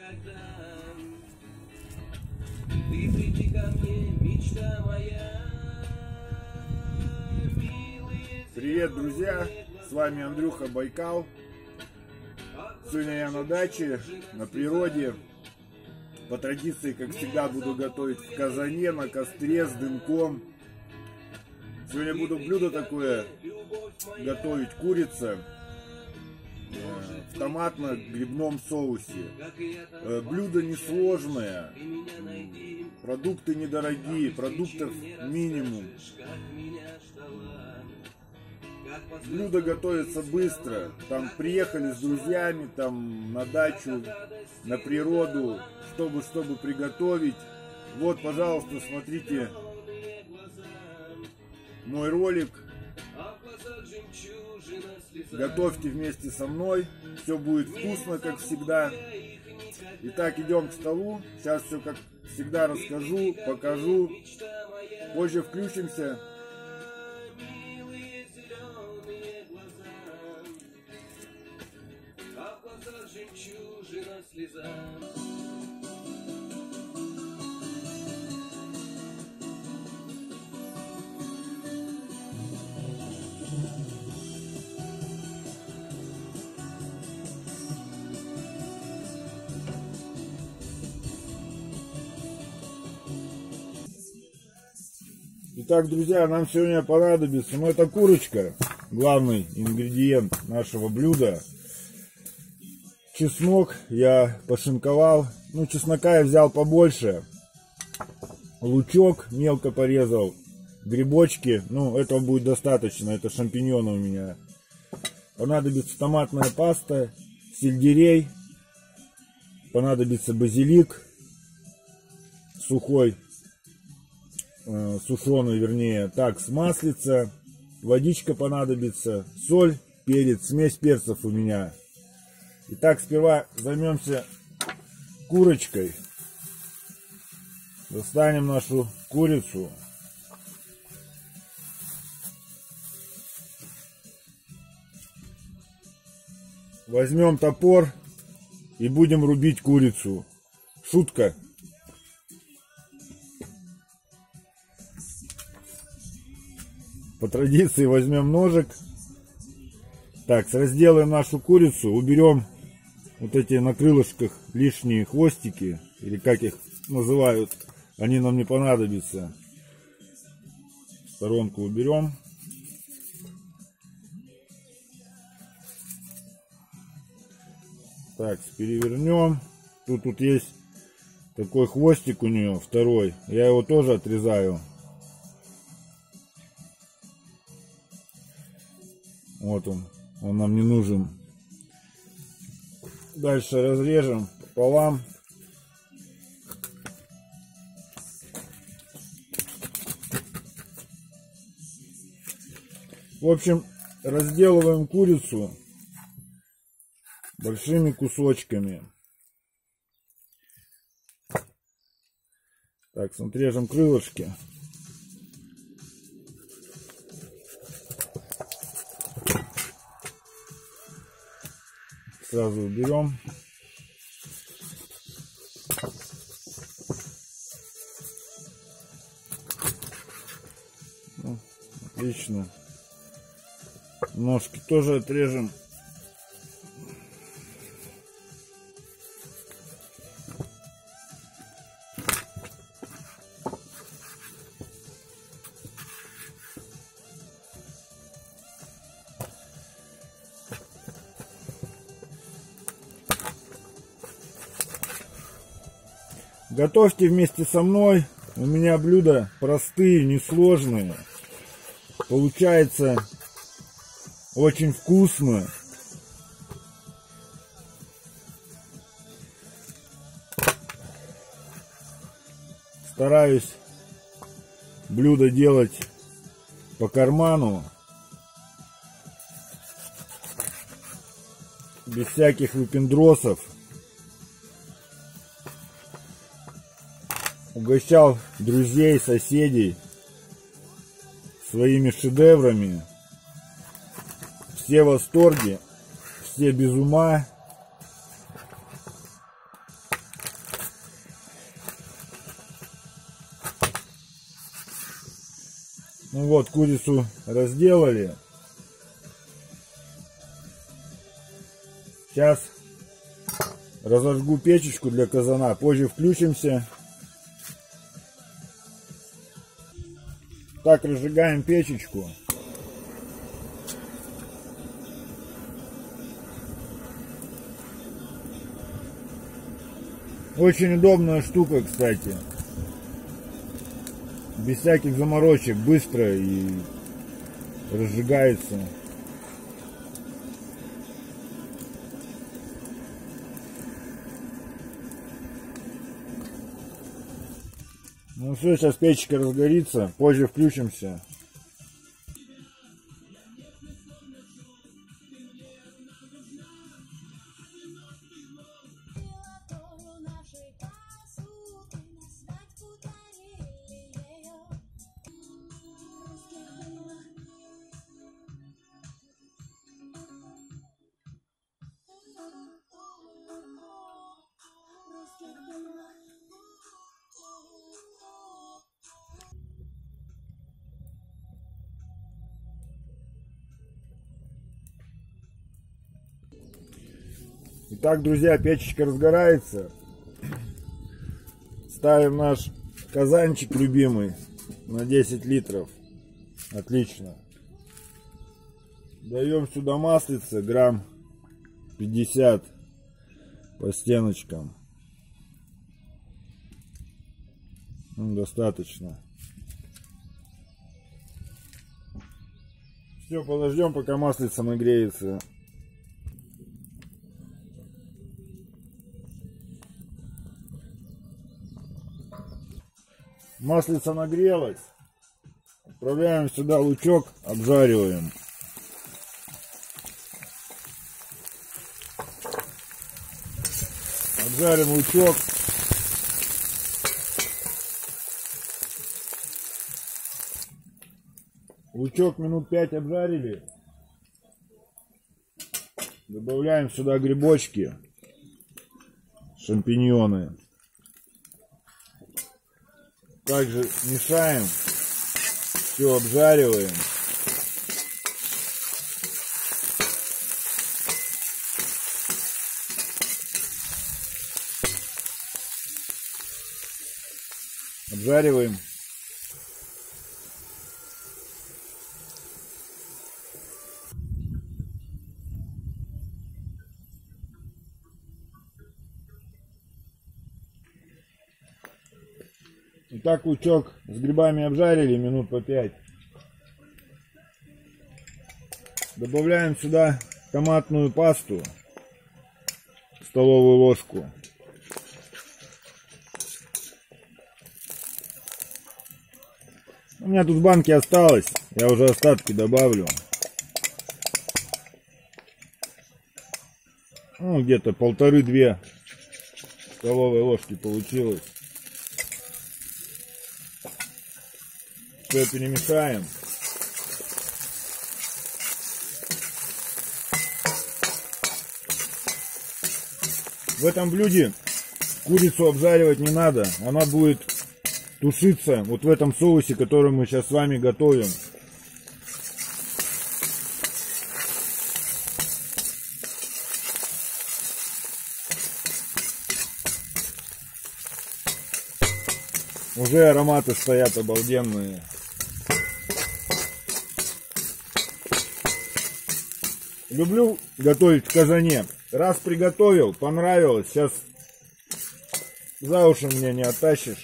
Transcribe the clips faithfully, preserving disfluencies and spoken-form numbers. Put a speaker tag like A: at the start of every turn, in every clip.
A: Привет, друзья! С вами Андрюха Байкал. Сегодня я на даче, на природе. По традиции, как всегда, буду готовить в казане, на костре, с дымком. Сегодня буду блюдо такое готовить: курица в томатно-грибном соусе. Блюдо несложное, продукты недорогие, продуктов минимум. Блюдо готовится быстро. Там приехали с друзьями там на дачу, на природу, чтобы, чтобы приготовить. Вот, пожалуйста, смотрите мой ролик. Готовьте вместе со мной. Все будет вкусно, как всегда. Итак, идем к столу. Сейчас все, как всегда, расскажу, покажу. Позже включимся. Итак, друзья, нам сегодня понадобится, ну, это курочка, главный ингредиент нашего блюда. Чеснок я пошинковал, ну, чеснока я взял побольше. Лучок мелко порезал, грибочки, ну, этого будет достаточно, это шампиньоны у меня. Понадобится томатная паста, сельдерей, понадобится базилик сухой, э, сушеный, вернее, так, с маслица, водичка понадобится, соль, перец, смесь перцев у меня. Итак, сперва займемся курочкой. Достанем нашу курицу. Возьмем топор и будем рубить курицу. Шутка. По традиции возьмем ножик. Так, разделаем нашу курицу, уберем вот эти на крылышках лишние хвостики, или как их называют, они нам не понадобятся. Сторонку уберем. Так, перевернем. Тут, тут есть такой хвостик у нее, второй. Я его тоже отрезаю. Вот он, он нам не нужен. Дальше разрежем пополам. В общем, разделываем курицу большими кусочками. Так, отрежем крылышки. Сразу уберем. Ну, отлично. Ножки тоже отрежем. Готовьте вместе со мной. У меня блюда простые, несложные. Получается очень вкусно. Стараюсь блюдо делать по карману, без всяких выпендросов. Угощал друзей, соседей своими шедеврами. Все в восторге, все без ума. Ну вот, курицу разделали. Сейчас разожгу печечку для казана, позже включимся. Так, разжигаем печечку. Очень удобная штука, кстати. Без всяких заморочек, быстро и разжигается. Ну все, сейчас печка разгорится, позже включимся. Итак, друзья, печечка разгорается. Ставим наш казанчик любимый на десять литров. Отлично. Даем сюда маслица, грамм пятьдесят по стеночкам. Ну, достаточно. Все, подождем, пока маслица нагреется. Маслица нагрелась. Отправляем сюда лучок, обжариваем. Обжарим лучок. Лучок минут пять обжарили. Добавляем сюда грибочки, шампиньоны. Также мешаем, все обжариваем. Обжариваем. Итак, лучок с грибами обжарили минут по пять. Добавляем сюда томатную пасту, столовую ложку. У меня тут в банке осталось, я уже остатки добавлю. Ну, где-то полторы-две столовые ложки получилось. Все перемешаем. В этом блюде курицу обжаривать не надо. Она будет тушиться вот в этом соусе, который мы сейчас с вами готовим. Уже ароматы стоят обалденные. Люблю готовить в казане. Раз приготовил, понравилось, сейчас за уши меня не оттащишь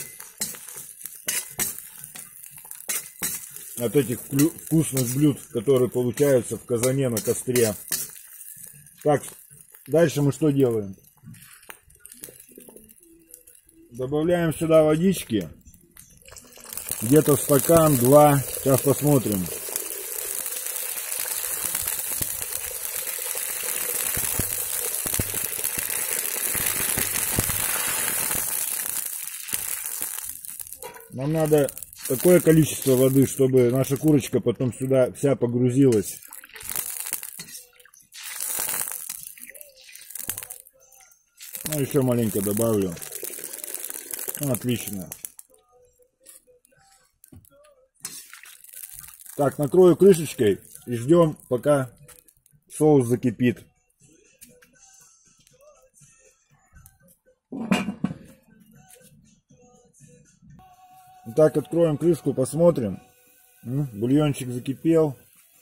A: от этих вкусных блюд, которые получаются в казане на костре. Так, дальше мы что делаем? Добавляем сюда водички. Где-то стакан, два. Сейчас посмотрим. Нам надо такое количество воды, чтобы наша курочка потом сюда вся погрузилась. Ну, еще маленько добавлю. Отлично. Так, накрою крышечкой и ждем, пока соус закипит. Так, откроем крышку, посмотрим. Бульончик закипел.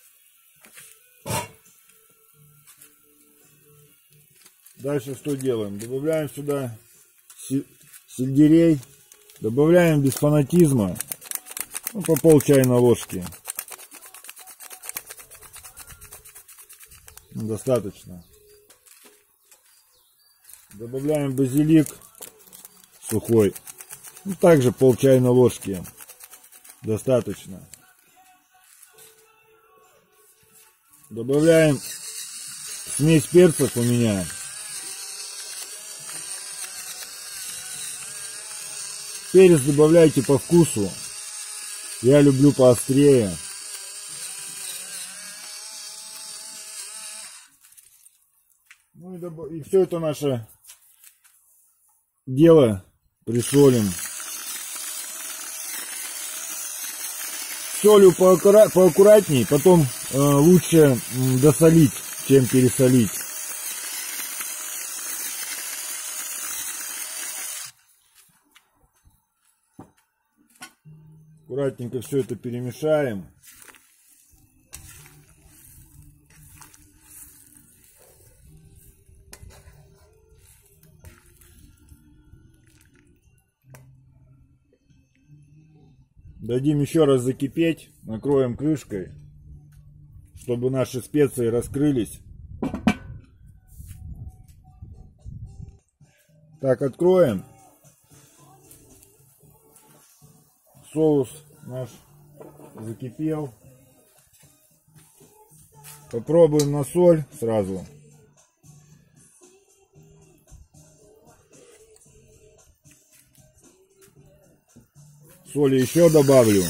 A: Дальше что делаем? Добавляем сюда сельдерей. Добавляем без фанатизма. Ну, по пол чайной ложки. Достаточно. Добавляем базилик сухой. Ну, также пол чайной ложки. Достаточно. Добавляем смесь перцев у меня. Перец добавляйте по вкусу. Я люблю поострее. Ну и, добав... и все это наше дело присолим. Солью поаккура... поаккуратней, потом э, лучше досолить, чем пересолить. Аккуратненько все это перемешаем. Дадим еще раз закипеть, накроем крышкой, чтобы наши специи раскрылись. Так, откроем. Соус наш закипел. Попробуем на соль сразу. Соли еще добавлю.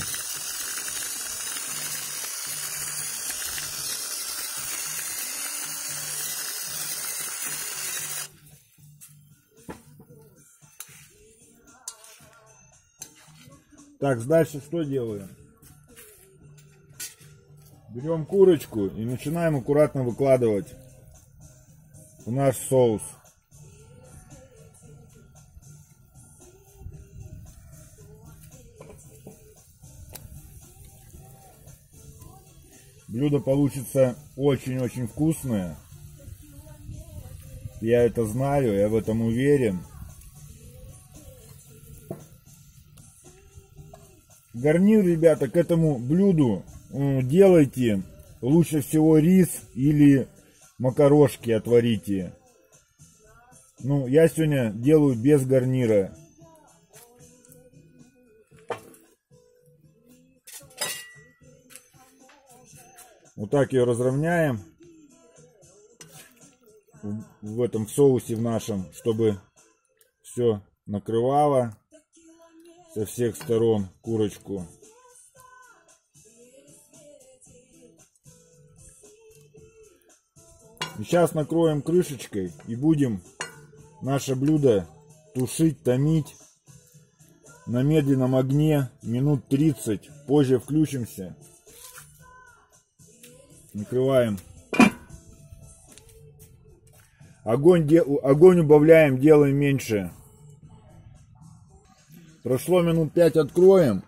A: Так, дальше что делаем? Берем курочку и начинаем аккуратно выкладывать в наш соус. Блюдо получится очень-очень вкусное. Я это знаю, я в этом уверен. Гарнир, ребята, к этому блюду делайте лучше всего рис или макарошки отварите. Ну, я сегодня делаю без гарнира. Вот так ее разровняем в этом соусе в нашем, чтобы все накрывало со всех сторон курочку. И сейчас накроем крышечкой и будем наше блюдо тушить, томить на медленном огне минут тридцать. Позже включимся. Накрываем. Огонь, де... Огонь убавляем, делаем меньше. Прошло минут пять, откроем.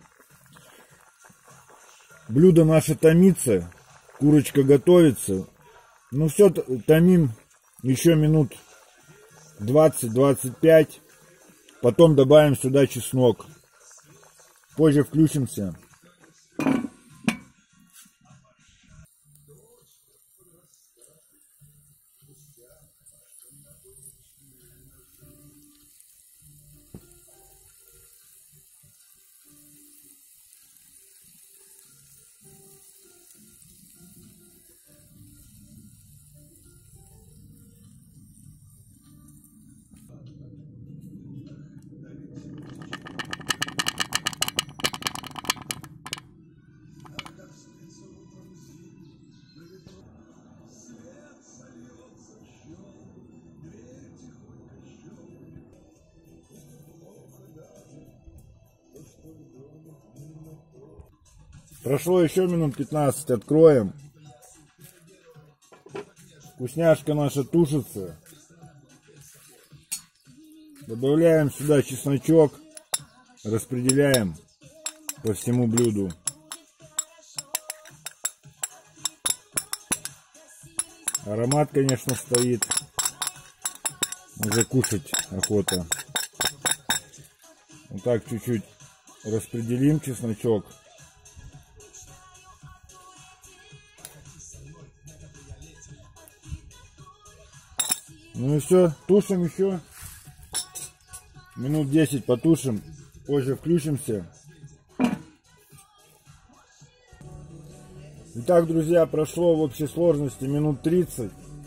A: Блюдо наше томится. Курочка готовится. Ну все, томим еще минут двадцать-двадцать пять. Потом добавим сюда чеснок. Позже включимся. Прошло еще минут пятнадцать, откроем. Вкусняшка наша тушится. Добавляем сюда чесночок, распределяем по всему блюду. Аромат, конечно, стоит. Уже кушать охота. Вот так чуть-чуть распределим чесночок. Ну и все, тушим еще. Минут десять потушим, позже включимся. Итак, друзья, прошло в общей сложности минут тридцать.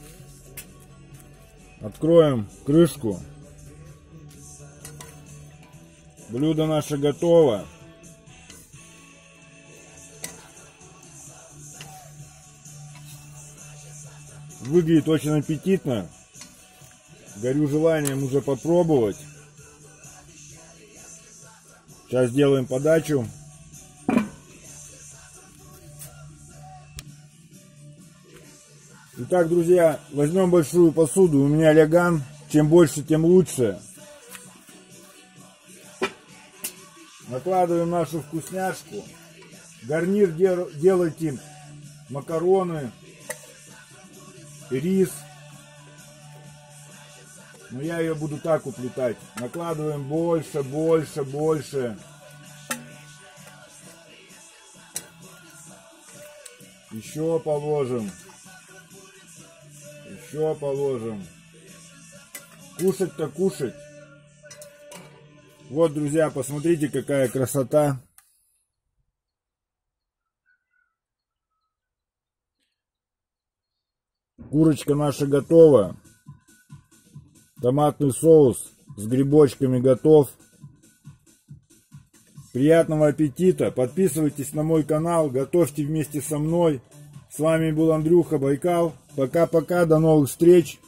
A: Откроем крышку. Блюдо наше готово. Выглядит очень аппетитно. Горю желанием уже попробовать. Сейчас сделаем подачу. Итак, друзья, возьмем большую посуду. У меня ляган. Чем больше, тем лучше. Накладываем нашу вкусняшку. Гарнир дел- делайте макароны, рис. Но я ее буду так уплетать. Накладываем больше, больше, больше. Еще положим. Еще положим. Кушать-то кушать. Вот, друзья, посмотрите, какая красота. Курочка наша готова. Томатный соус с грибочками готов. Приятного аппетита. Подписывайтесь на мой канал. Готовьте вместе со мной. С вами был Андрюха Байкал. Пока-пока. До новых встреч.